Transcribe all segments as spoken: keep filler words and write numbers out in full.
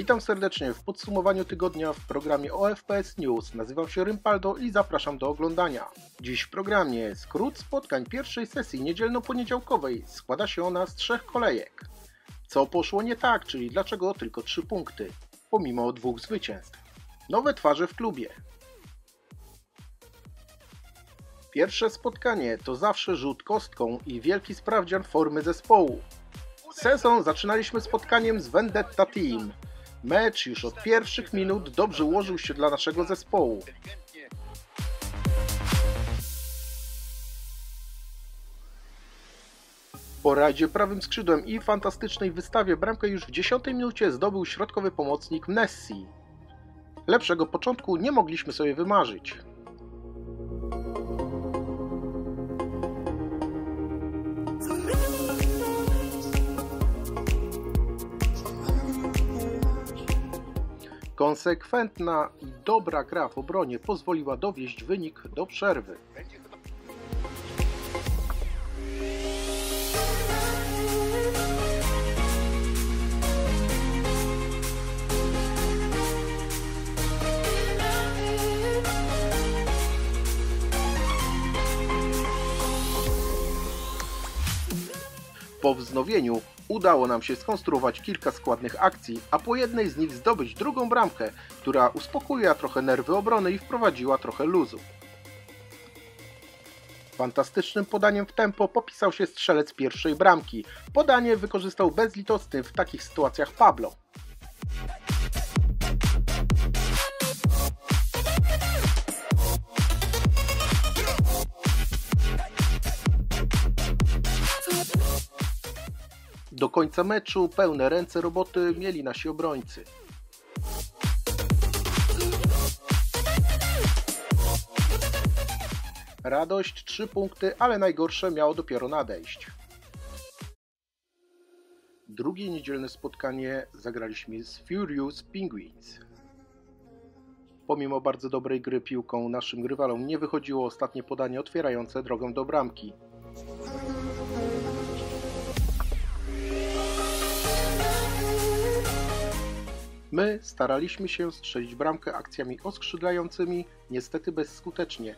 Witam serdecznie w podsumowaniu tygodnia w programie O F P S News. Nazywam się Rympaldo i zapraszam do oglądania. Dziś w programie skrót spotkań pierwszej sesji niedzielno-poniedziałkowej. Składa się ona z trzech kolejek. Co poszło nie tak, czyli dlaczego tylko trzy punkty, pomimo dwóch zwycięstw. Nowe twarze w klubie. Pierwsze spotkanie to zawsze rzut kostką i wielki sprawdzian formy zespołu. Sezon zaczynaliśmy spotkaniem z Vendetta Team. Mecz już od pierwszych minut dobrze ułożył się dla naszego zespołu. Po rajdzie prawym skrzydłem i fantastycznej wystawie bramkę już w dziesiątej minucie zdobył środkowy pomocnik Nessi. Lepszego początku nie mogliśmy sobie wymarzyć. Konsekwentna i dobra gra w obronie pozwoliła dowieść wynik do przerwy. Po wznowieniu udało nam się skonstruować kilka składnych akcji, a po jednej z nich zdobyć drugą bramkę, która uspokoiła trochę nerwy obrony i wprowadziła trochę luzu. Fantastycznym podaniem w tempo popisał się strzelec pierwszej bramki. Podanie wykorzystał bezlitosny w takich sytuacjach Pablo. Do końca meczu pełne ręce roboty mieli nasi obrońcy. Radość, trzy punkty, ale najgorsze miało dopiero nadejść. Drugie niedzielne spotkanie zagraliśmy z Furious Penguins. Pomimo bardzo dobrej gry piłką naszym rywalom nie wychodziło ostatnie podanie otwierające drogę do bramki. My staraliśmy się strzelić bramkę akcjami oskrzydlającymi, niestety bezskutecznie.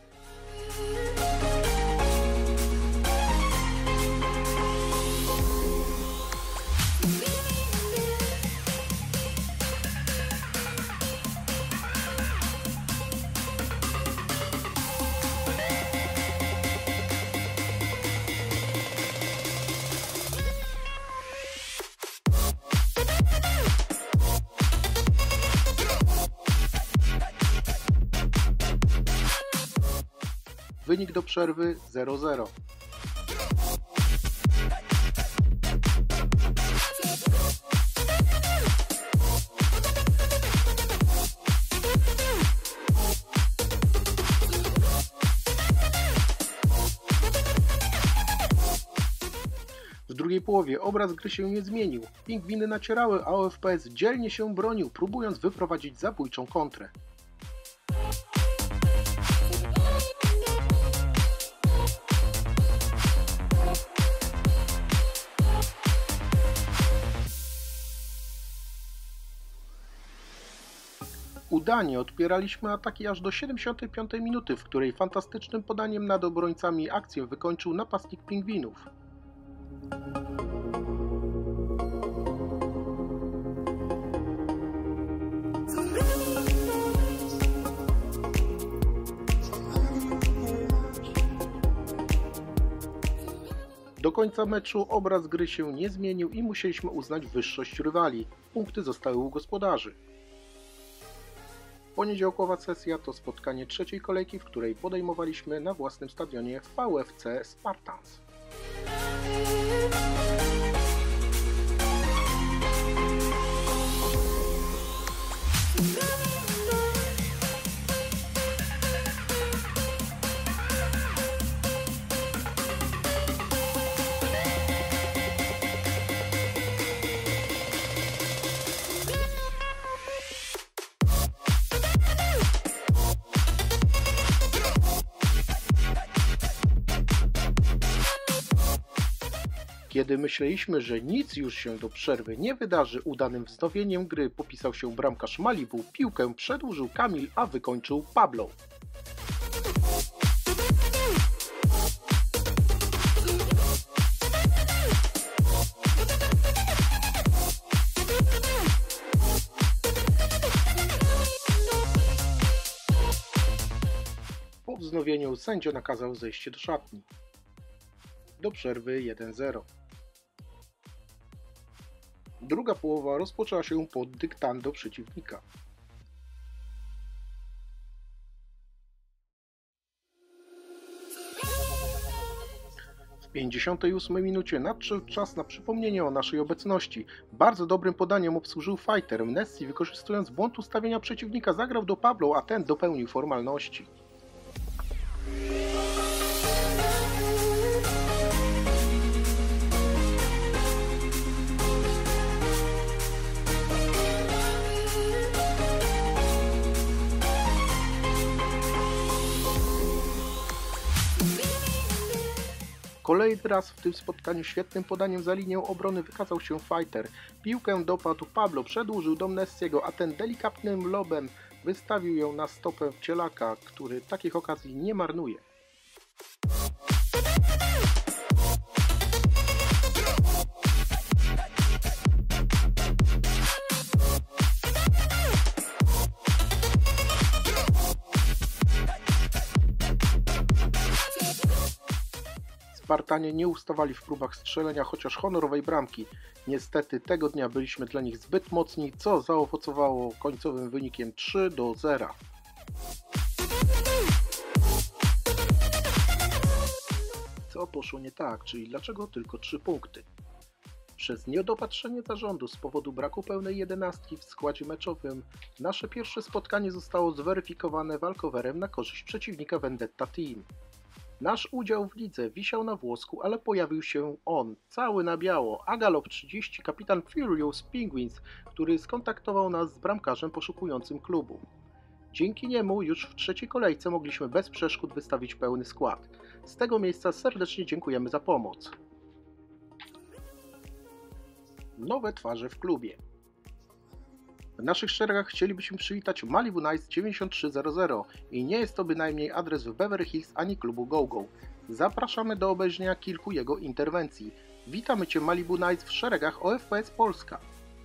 Wynik do przerwy zero zero. W drugiej połowie obraz gry się nie zmienił. Pingwiny nacierały, a O F P S dzielnie się bronił, próbując wyprowadzić zabójczą kontrę. Udanie odpieraliśmy ataki aż do siedemdziesiątej piątej minuty, w której fantastycznym podaniem nad obrońcami akcję wykończył napastnik Pingwinów. Do końca meczu obraz gry się nie zmienił i musieliśmy uznać wyższość rywali. Punkty zostały u gospodarzy. Poniedziałkowa sesja to spotkanie trzeciej kolejki, w której podejmowaliśmy na własnym stadionie V F C Spartans. Kiedy myśleliśmy, że nic już się do przerwy nie wydarzy, udanym wznowieniem gry popisał się bramkarz Malibu, piłkę przedłużył Kamil, a wykończył Pablo. Po wznowieniu sędzia nakazał zejście do szatni. Do przerwy jeden zero. Druga połowa rozpoczęła się pod dyktando przeciwnika. W pięćdziesiątej ósmej minucie nadszedł czas na przypomnienie o naszej obecności. Bardzo dobrym podaniem obsłużył fighter. Messi, wykorzystując błąd ustawienia przeciwnika, zagrał do Pablo, a ten dopełnił formalności. Kolejny raz w tym spotkaniu świetnym podaniem za linię obrony wykazał się fighter. Piłkę dopadł Pablo, przedłużył do Messiego, a ten delikatnym lobem wystawił ją na stopę wcielaka, który takich okazji nie marnuje. Spartanie nie ustawali w próbach strzelenia chociaż honorowej bramki. Niestety tego dnia byliśmy dla nich zbyt mocni, co zaowocowało końcowym wynikiem trzy do zera. Co poszło nie tak, czyli dlaczego tylko trzy punkty? Przez niedopatrzenie zarządu z powodu braku pełnej jedenastki w składzie meczowym nasze pierwsze spotkanie zostało zweryfikowane walkowerem na korzyść przeciwnika Vendetta Team. Nasz udział w lidze wisiał na włosku, ale pojawił się on, cały na biało, Agalop trzydzieści, kapitan Furious Penguins, który skontaktował nas z bramkarzem poszukującym klubu. Dzięki niemu już w trzeciej kolejce mogliśmy bez przeszkód wystawić pełny skład. Z tego miejsca serdecznie dziękujemy za pomoc. Nowe twarze w klubie. W naszych szeregach chcielibyśmy przywitać Malibu Nice dziewięćdziesiąt trzy zero zero i nie jest to bynajmniej adres w Beverly Hills ani klubu GoGo. Zapraszamy do obejrzenia kilku jego interwencji. Witamy Cię Malibu Nice w szeregach O F P S Polska.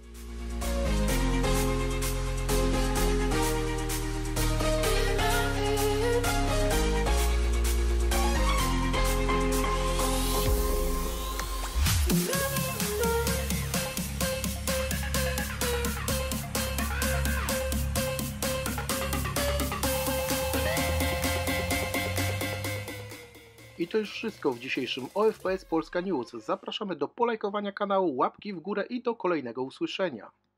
I to już wszystko w dzisiejszym O F P S Polska News. Zapraszamy do polajkowania kanału, łapki w górę i do kolejnego usłyszenia.